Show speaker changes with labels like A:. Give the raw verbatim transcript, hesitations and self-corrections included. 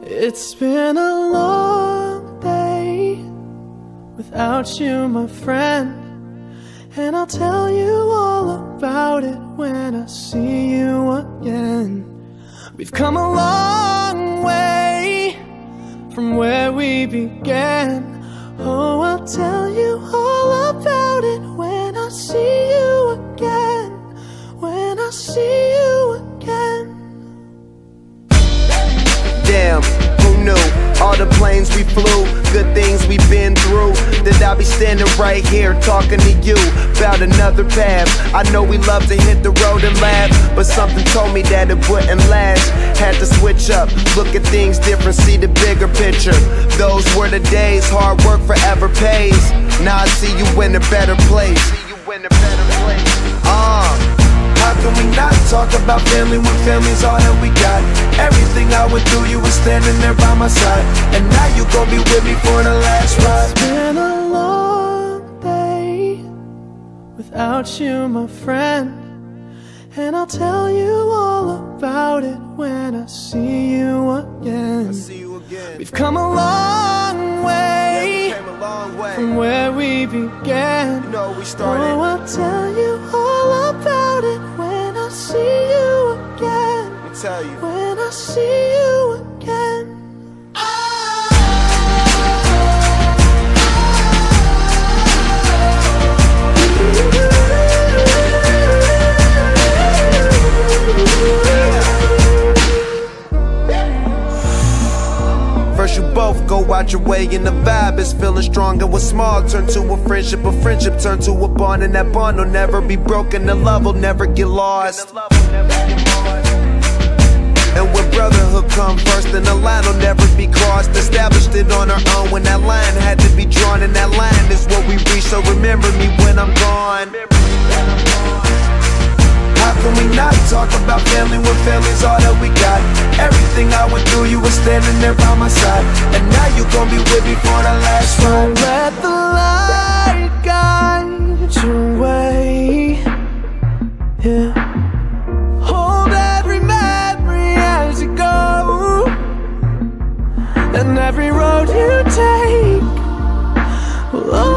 A: It's been a long day without you, my friend, and I'll tell you all about it when I see you again. We've come a long way from where we began. Oh, I'll tell you all about it when I see you again. When I see you again.
B: Damn, who knew? All the planes we flew, good things we've been through, that I'll be standing right here talking to you about another path. I know we love to hit the road and laugh, but something told me that it wouldn't last. Had to switch up, look at things different, see the bigger picture. Those were the days, hard work forever pays. Now I see you in a better place. See you in a better place. Uh How can we not talk about family when family's all that we got? Everything I went through, you were standing there by my side, and now you gon' be with me for the last ride.
A: It's been a long day without you, my friend, and I'll tell you all about it when I see you again.
B: I see you again.
A: We've come a long way,
B: yeah, we came a long way
A: from where we began.
B: You know we started.
A: Oh, I'll tell you all about it when I see you again.
B: Let me tell you.
A: When I see you again.
B: First you both go out your way and the vibe is feeling strong, and what's small turn to a friendship, a friendship turn to a bond, and that bond will never be broken, the love will never get lost. And when brotherhood come first, then the line will never be crossed. Established it on our own when that line had to be drawn, and that line is what we reach, so remember me when I'm gone. How can we not talk about family when family's all that we got? Everything I went through, you were standing there by my side, and now you gon' be with me for the last ride.
A: Don't let the light guide your way, yeah. Hold every memory as you go, and every road you take will